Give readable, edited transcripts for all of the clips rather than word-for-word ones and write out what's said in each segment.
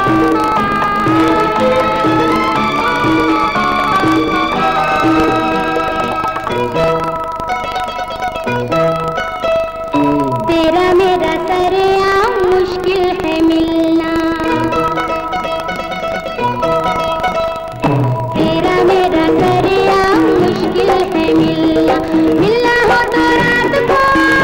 तेरा मेरा सरेआम मुश्किल है मिलना, तेरा मेरा सरेआम मुश्किल है मिलना। मिलना हो तो रात को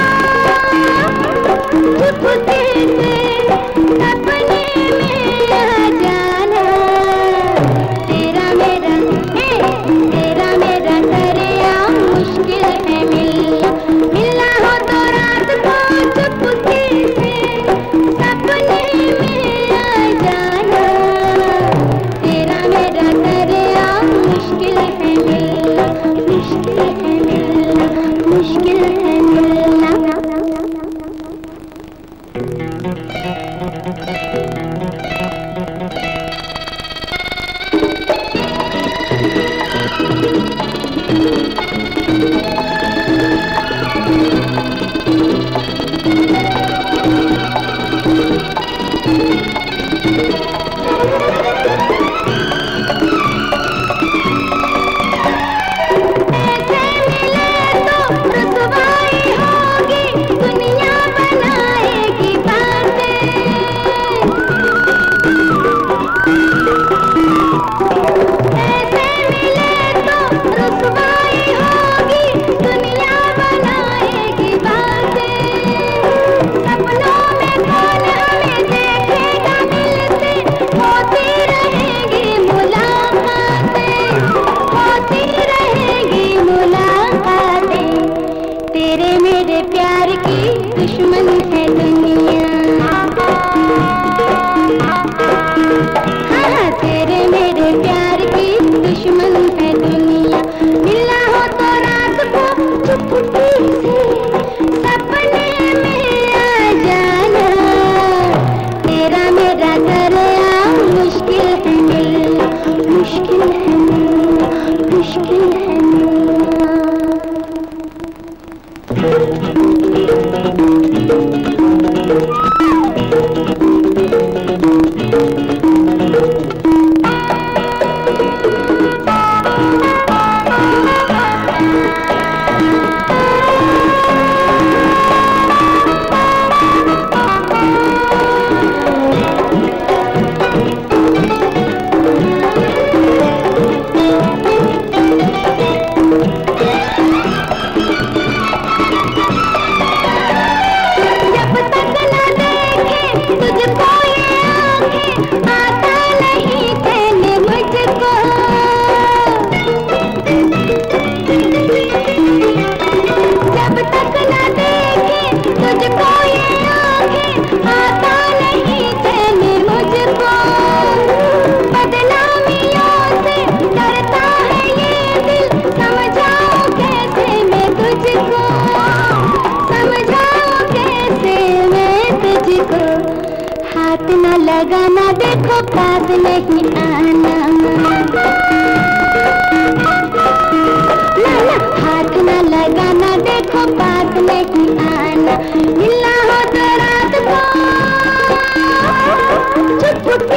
चुपके से सपने में आ जाना। तेरा मेरा सरेआम मुश्किल है मिलना। मिलना हो तो रात को चुपके से सपने में आ जाना। तेरा मेरा सरेआम मुश्किल है मिलना, मुश्किल है मिलना, मुश्किल है मिलना। तेरे मेरे प्यार की दुश्मन है दुनिया। हाँ, तेरे मेरे प्यार की दुश्मन है दुनिया। मिलना हो तो रात को चुपके से सपने में आ जाना। तेरा मेरा सरेआम मुश्किल है मिलना, मुश्किल है मिलना, मुश्किल है मिलना। हाथ न लगाना, देखो पास नहीं आना। हाथ न लगाना, देखो पास नहीं आना। मिलना हो तो रात को चुप